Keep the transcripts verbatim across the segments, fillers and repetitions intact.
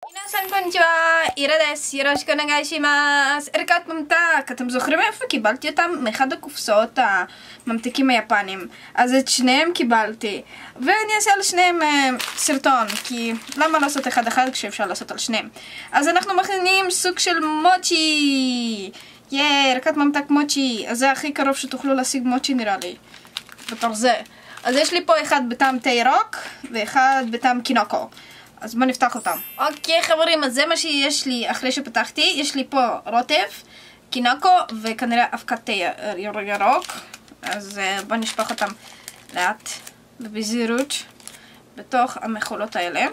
皆さんこんにちは、イラです。よろしくお願いします。ערכת ממתק, אתם זוכרים איפה קיבלתי אותם? מאחד הקופסאות הממתקים היפנים. אז את שניהם קיבלתי. ואני אעשה על שניהם סרטון, כי למה לעשות אחד אחד כשאפשר לעשות על שניהם? אז אנחנו מכינים סוג של מוצ'י. יאי, ערכת ממתק מוצ'י. אז זה הכי קרוב שתוכלו להשיג מוצ'י נראה לי. בתור זה. אז יש לי פה אחד בטעם תה ירוק, ואחד בטעם קינוקו. אז בואו נפתח אותם. אוקיי חברים, אז זה מה שיש לי אחרי שפתחתי. יש לי פה רוטב, קינוקו וכנראה אבקת תה ירוק. אז בואו נשפוך אותם לאט בזהירות בתוך המכולות האלה.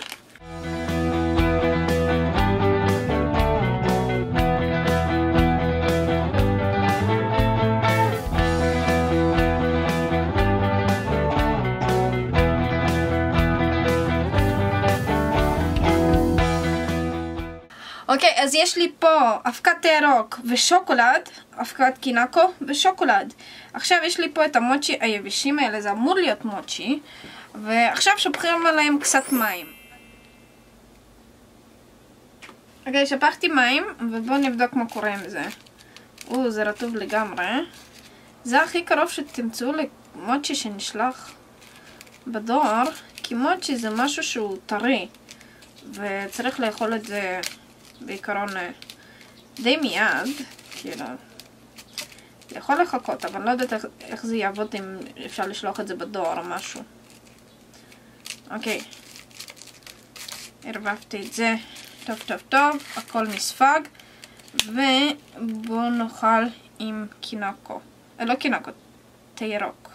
אוקיי, אז יש לי פה אבקת תה ירוק ושוקולד, אבקת קינוקו ושוקולד. עכשיו יש לי פה את המוצ'י היבשים האלה, זה אמור להיות מוצ'י. ועכשיו שופכים עליהם קצת מים. אוקיי, שפכתי מים, ובואו נבדוק מה קורה עם זה. או, זה רטוב לגמרי. זה הכי קרוב שתמצאו למוצ'י שנשלח בדואר, כי מוצ'י זה משהו שהוא טרי, וצריך לאכול את זה בעיקרון די מיד, כאילו, יכול לחכות, אבל לא יודעת איך, איך זה יעבוד אם אפשר לשלוח את זה בדואר או משהו. אוקיי, הרבבתי את זה טוב טוב טוב, הכל מספג, ובואו נאכל עם קינוקו, אה, לא קינוקו, תה ירוק,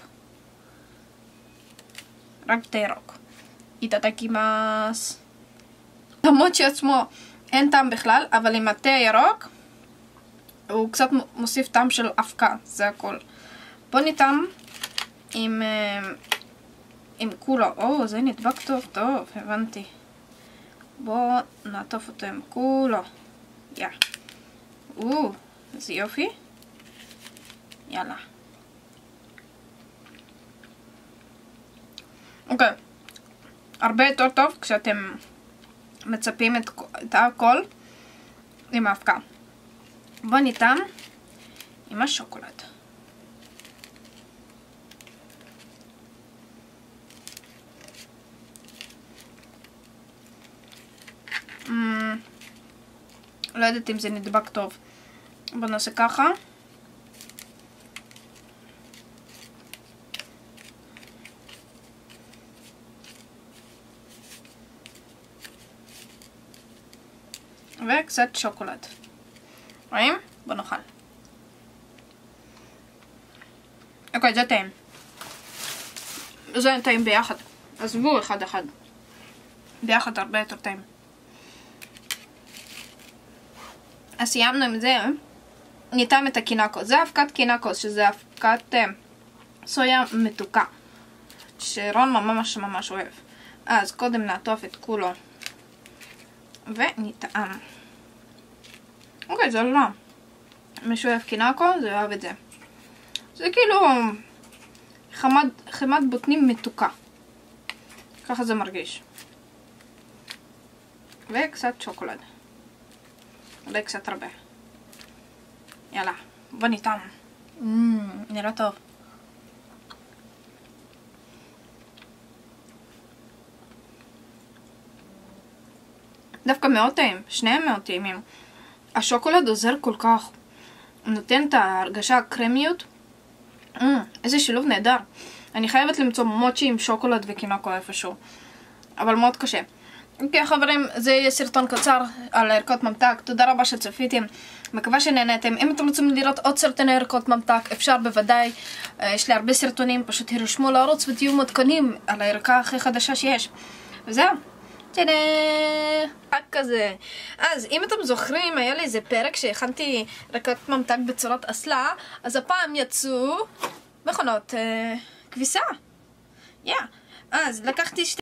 רק תה ירוק. איטדקימאס. המוצ'י עצמו אין טעם בכלל, אבל עם התה הירוק הוא קצת מוסיף טעם של אבקה, זה הכל. בוא ניתן עם, עם כולו. או, זה נדבק טוב טוב, הבנתי. בוא נעטוף אותו עם כולו. יא. או, איזה יופי. יאללה. אוקיי. הרבה יותר טוב כשאתם מצפים את, את הכל עם האבקה. בוא ניתן עם השוקולד. Mm, לא יודעת אם זה נדבק טוב. בוא נעשה ככה. וקצת שוקולד. רואים? בוא נאכל. אוקיי, זה טעים. זה טעים ביחד. עזבו אחד אחד. ביחד הרבה יותר טעים. אז סיימנו עם זה. ניתן את הקינוקו. זה אבקת קינוקו, שזה אבקת סויה מתוקה. שרון ממש ממש אוהב. אז קודם נעטוף את כולו. ונטעם. אוקיי, זה לא. מישהו אוהב קינוקו, זה אוהב את זה. זה כאילו חמד, חמת בוטנים מתוקה. ככה זה מרגיש. וקצת שוקולד. אולי קצת הרבה. יאללה, בוא נטעם. מmm, נראה טוב. דווקא מאוד טעים, שניהם מאוד טעימים. השוקולד עוזר כל כך, הוא נותן את ההרגשה הקרמיות. Mm, איזה שילוב נהדר. אני חייבת למצוא מוצ'י עם שוקולד וקינוקו איפשהו, אבל מאוד קשה. אוקיי חברים, זה יהיה סרטון קצר על ערכות ממתק. תודה רבה שצפיתם, מקווה שנהנתם. אם אתם רוצים לראות עוד סרטוני ערכות ממתק, אפשר בוודאי. יש לי הרבה סרטונים, פשוט הרשמו לערוץ ותהיו מעודכנים על הערכה הכי חדשה שיש. וזהו. תודה! רק כזה. אז אם אתם זוכרים, היה לי איזה פרק שהכנתי ערכות ממתק בצורת אסלה, אז הפעם יצאו מכונות אה, כביסה. יא. Yeah. אז לקחתי שתי